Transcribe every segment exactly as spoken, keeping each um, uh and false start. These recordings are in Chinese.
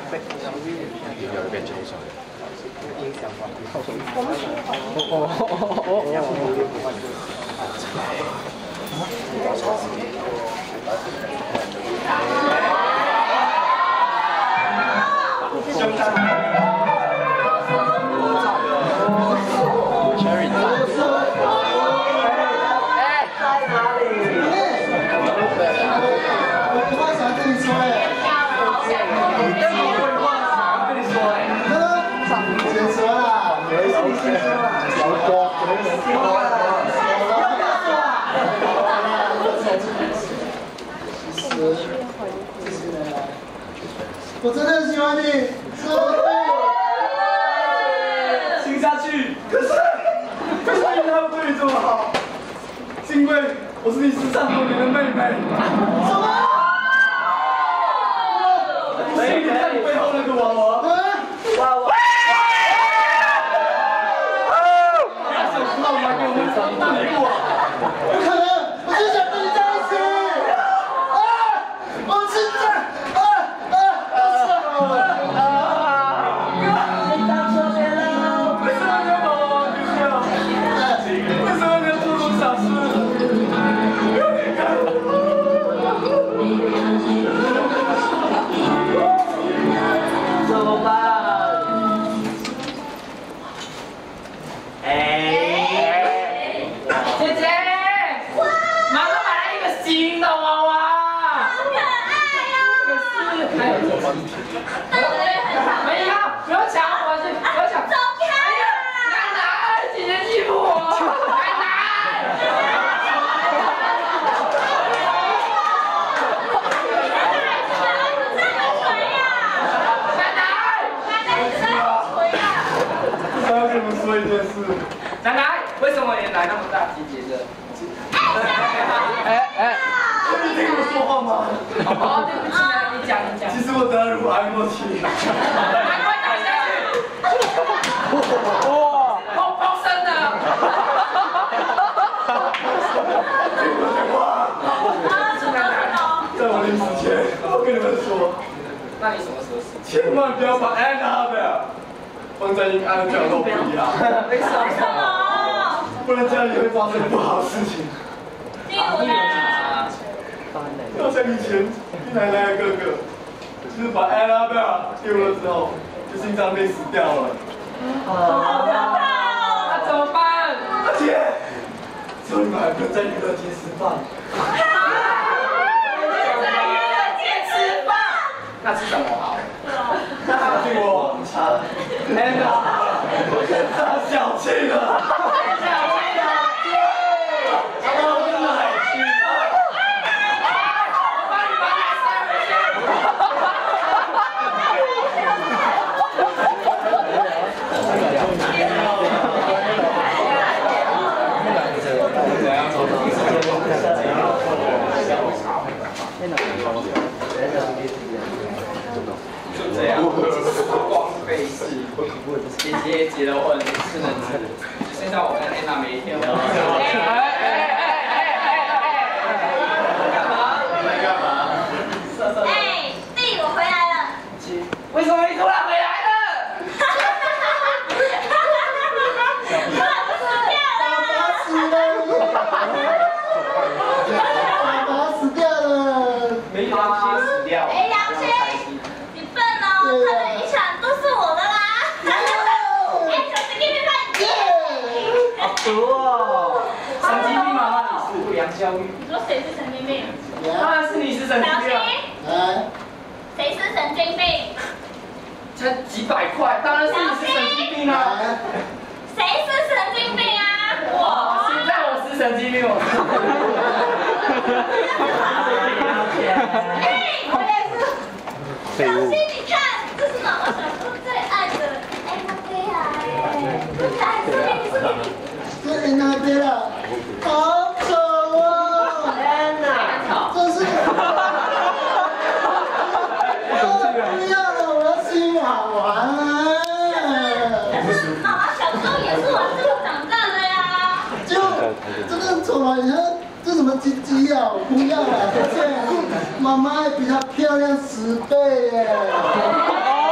有一边超爽。 我们说好。哦哦哦 Cherry 我真的很喜欢你，是我的队友。 亲下去，可是为什么他们对你这么好？是因为我是你失散多年的妹妹。什么？是你看你背后那个娃娃。娃娃。你还想知道我还给我们怎么对过？ 不可能，我就想跟你在一起。啊！我现在，啊啊啊！ 为什么你要把娃娃丢掉？为什么你要做这种傻事？不要离开我！怎么办？哎，姐姐，妈妈买了一个新的娃娃， 好可爱哟！ 还有这个。没有，不要抢我，不要抢！ 走开！ 奶奶，姐姐欺负我！奶奶！还要跟你们说一件事，奶奶，为什么你奶那么大，姐姐的？ 哎哎， 你听我说话吗？哦，对不起啊，你讲你讲。其实我得了乳癌末期。难怪打下去。哇！好丰盛的。听我讲话。在我临死前，我跟你们说。那你什么时候死？千万不要把 Annabelle 放在阴暗的角落不要。为什么？不然家里会发生不好的事情。 例如呢？ 要像以前你奶奶的哥哥，就是把 Annabelle 丢了之后，就心脏病死掉了。 好可怕哦！ 那怎么办？而且，只有你们还不能在娱乐街吃饭。 在娱乐街吃饭？ 那吃什么好？那进我网茶。Anna， 太小气了。就这样，光费事。姐姐结了婚，是能吃，只剩下我跟安娜每一天。哎哎哎哎哎！干嘛？你干嘛？ 哎，弟，我回来了。 为什么你突然回来了？ 爸爸死掉了。 没良心死掉。 哎，良心，你笨哦，他的遗产都是我的啦。哎，小神经病犯耶！ 好毒哦！神经病妈妈，你是不良教育。 你说谁是神经病？ 当然是你是神经小病啊！ 心， 哎， 谁是神经病？ 才几百块，当然是你是神经病啊！ 谁是神经病啊？我。 现在我是神经病，我。 哎，我也是。小心，你看，这是妈妈小时候最爱的。哎，我飞来，这是爱是是这安娜贝拉，好丑哦！ 安娜， 这是。不要了，我要新娃娃。 妈妈小时候也是玩这个长大的呀。 就这个丑娃，你看这什么鸡鸡啊？我不要了，而且妈妈还比她漂亮十倍耶！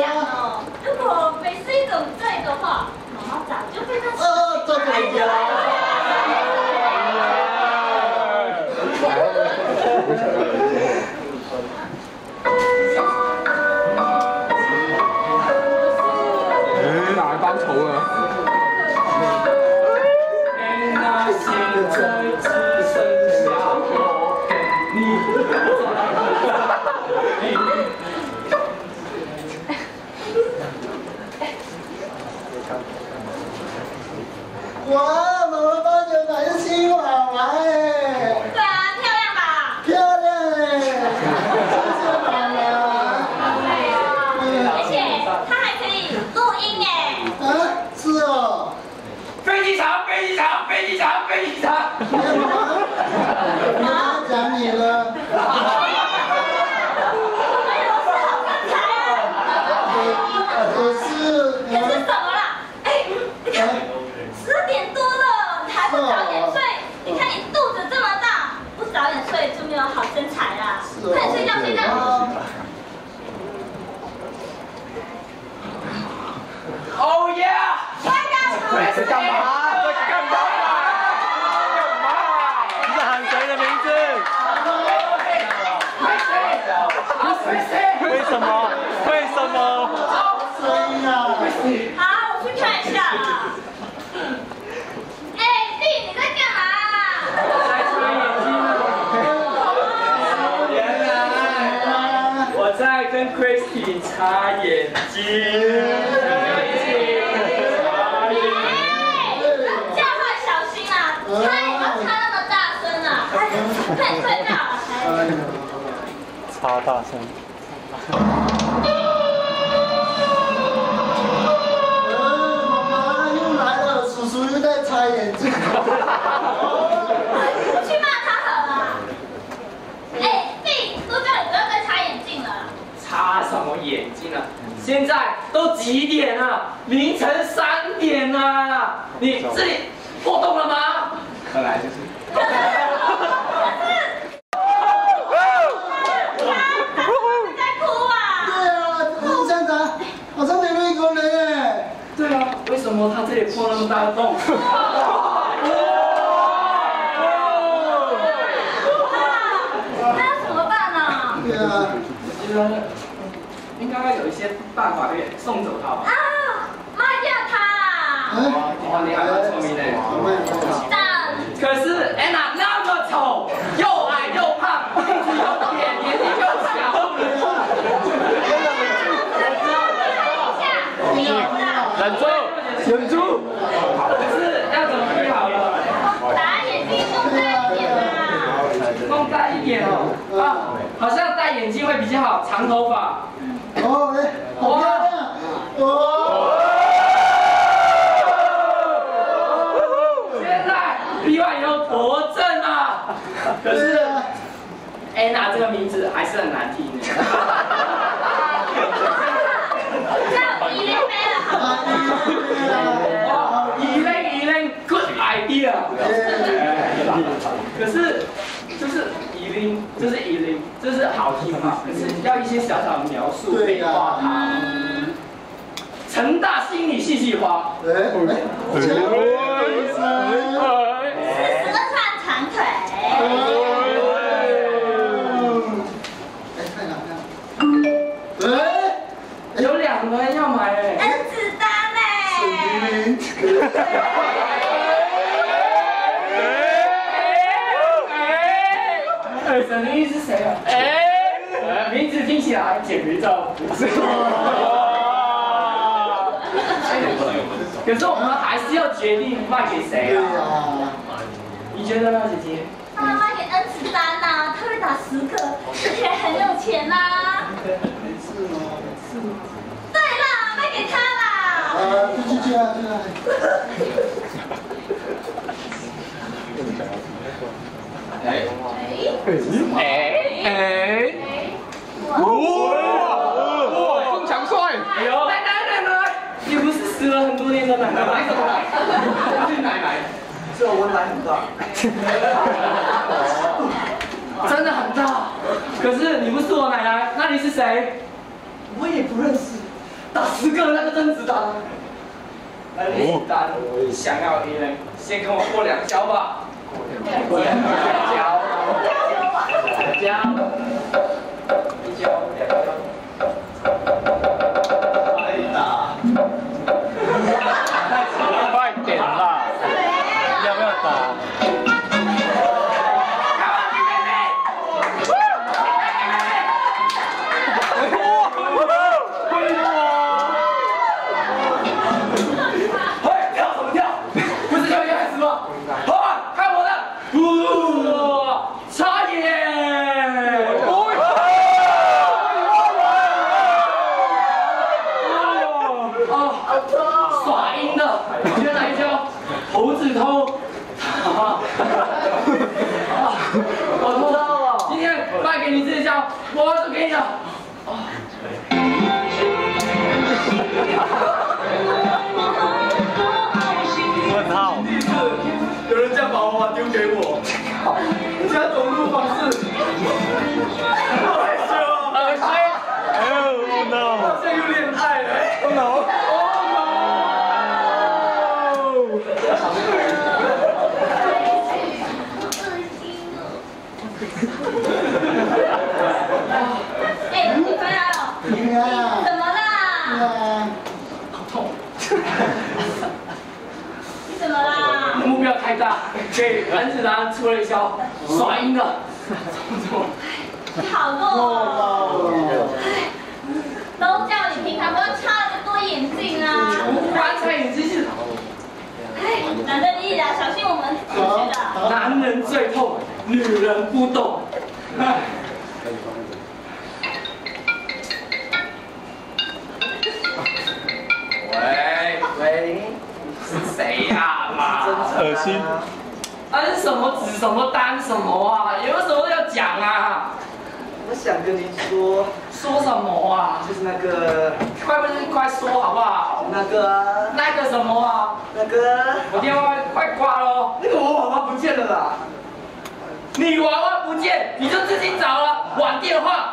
讲哦，如果美是一种罪的话，妈妈早就被他呃，这个哪来报仇了？ 那现在只剩下我跟你。 哇，妈妈包牛奶是新娃娃哎， 对啊，漂亮吧？ 漂亮哎，谢谢妈妈。 而且它还可以录音哎。 啊，是哦。 飞机场，飞机场，飞机场，飞机场。 妈妈讲你了。 我有事好刚才啊。 可是， 可是怎么啦？哎，你看。十点多了，你还不早点睡？你看你肚子这么大，不早点睡就没有好身材啦。快点睡觉，睡觉。 Oh yeah！ 快点！ 在干嘛？在干嘛？干嘛？你在喊谁的名字？为什么？为什么？ 声音啊！ 好，我去看一下啦。 在跟 Christy 擦眼睛。 叫他小心啊！擦也要擦那么大声啊！快睡觉了。 擦大声。 呃，妈妈又来了，叔叔又在擦眼睛。 我去骂他好了。哎，弟，都叫你不要再擦眼镜了。 擦什么眼睛啊？现在都几点了？凌晨三点了。你这里破洞了吗？ 看来就是。 你在哭啊？ 对啊，你现在好像没有一个人哎。 对啊，为什么他这里破那么大的洞？ 那要怎么办呢？ 对啊。 我觉得应该有一些办法可以送走他吧。 啊，卖掉它啊！ 哇，你还蛮聪明的。 但可是安娜那么丑，又矮又胖，鼻子又扁，眼睛又小。 忍住，忍住。 可是要怎么医好了？ 把眼睛弄大一点啊！ 弄大一点哦。啊，好像戴眼镜会比较好，长头发。 哦，哎，好漂亮。哦。 现在比完以后多正啊！可是安娜这个名字还是很难听的。 叫伊莲梅了，好吗？ 哦，伊莲伊莲 ，good idea。可是就是伊莲，就是伊莲，这是好听嘛？可是要一些小小的描述美化它。成大心理戏剧化。 哎哎， 四十二串长腿。 哎， 有两个人要买哎。 甄子丹哎。 哎，沈凌是谁啊？哎，名字听起来减肥照不是。可是我们还是要决定卖给谁啊？你觉得呢，姐姐？ 当然卖给甄子丹呐，他会打十个，而且很有钱呐。 是吗？ 是吗？对啦，卖给他啦。 啊，去去去啊，去啊！ 哎哎哎哎！哇！凤强帅！ 哎呦，奶奶奶奶，你不是死了很多年的奶奶吗？你怎么来？是奶奶。 是我奶很大。 真的很大。可是你不是我奶奶，那你是谁？ 我也不认识。 有那个甄子丹。来，甄子丹，想要赢人，先跟我过两跤吧。过两跤。两跤。一跤，两跤。快打！ 快点啦！要不要打？ 猴子偷，我偷到了。今天卖给你这一跤，我就给你了。 问号。 第一次有人将宝娃娃丢给我，我家走路方式，好害羞啊！ 恶心。Oh no！ 好像有恋爱了。Oh no！ 哎，你回来了？ 你看， 怎么啦？ 啊， 好痛！ 你怎么啦？ 目标太大，给甄子丹出了一招，耍赢了。 你好弱哦！都叫你平常不要插那么多眼镜啊！ 无关猜眼睛是。 哎，男的你啊，小心我们出去的。 男人最痛，女人不懂。喂喂，是谁呀？妈， 恶心。 啊，是什么纸什么单什么啊？有没有什么要讲啊？ 我想跟您说， 说什么啊？ 就是那个快不是快说好不好？ 那个啊那个什么啊？ 那个我电话快挂喽。 那个我娃娃不见了啦！ 你娃娃不见，你就自己找了，玩电话。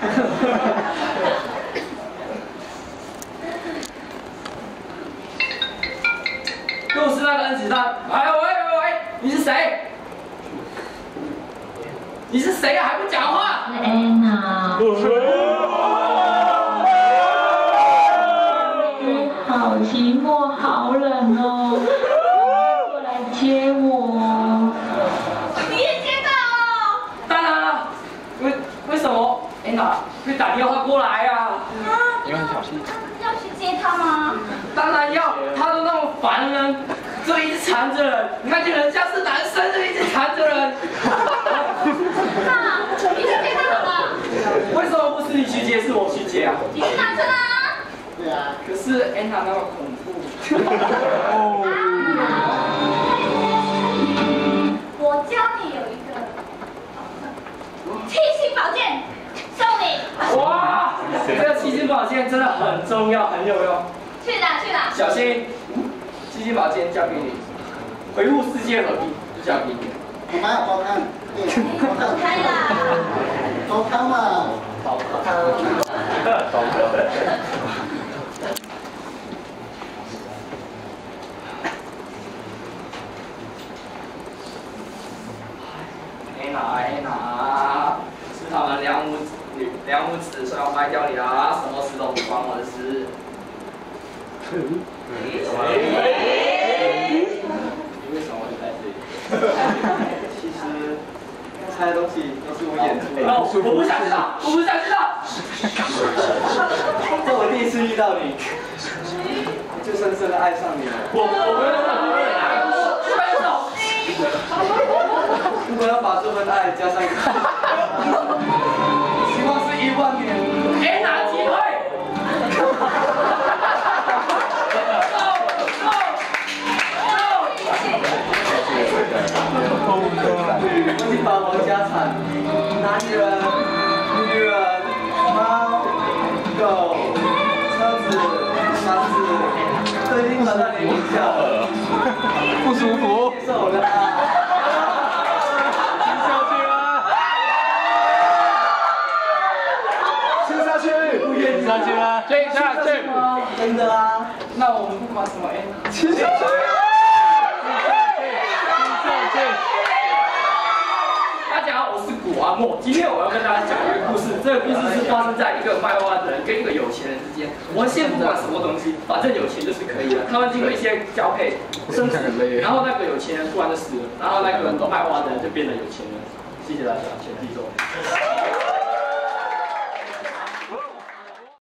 又是那个甄子丹，哎喂喂喂，你是谁？你是谁啊？还不讲话？ 安娜，好寂寞，好冷哦，过来接我。你也接到哦？ 当然了，为为什么？安娜会打电话过来啊？ 啊， 你很小心。 要去接他吗？ 当然要，他都那么烦人，就一直缠着人。你看见人家是男生，就一直缠着人。 那你去接他好了。 为什么不是你去接，是我去接啊？ 你是男生啊？ 对啊， 可是安娜那么恐怖。 我教你有一个七星宝剑，送你。 哇，这个七星宝剑真的很重要，很有用。 去哪去哪？ 小心，七星宝剑交给你，维护世界和平就交给你。 我妈有偷看，对，偷走看， 开啦！ 偷看嘛， 安娜安娜，是他们两母子两母子说要卖掉你啦，什么事都不关我的事。你为什么会在这里？ 其实刚才的东西都是我演出的。 我我不想知道，我不想知道。 这我第一次遇到你，就深深的爱上你了。 我我没有那么热爱，分手。 如果要把这份爱加上，希望是一万年。 给哪机会？ 我已经把我的家产，男人、女人、猫、狗、车子、房子，都已经转到你名下了。 不舒服。 接受我的爱。 下去吗？ 吃下去， 不愿意。 下去了，接下去。 真的啊。 那我们不管什么 A。 接下去。 大家好，我是古阿莫。今天我要跟大家讲一个故事。这个故事是发生在一个卖花的人跟一个有钱人之间。我们先不管什么东西，反正有钱就是可以了。他们经过一些交配、生子，然后那个有钱人突然就死了，然后那个卖花的人就变得有钱人。谢谢大家，全体说。